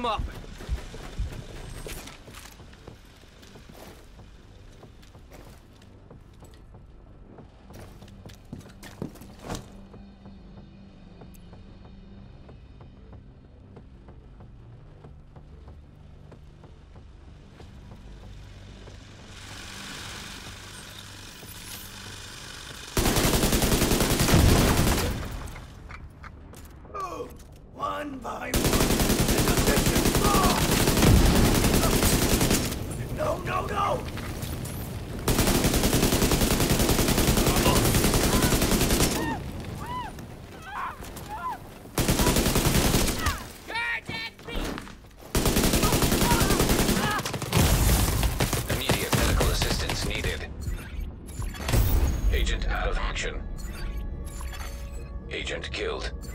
them up. One by one. No, no, no! Immediate medical assistance needed. Agent out of action. Agent killed.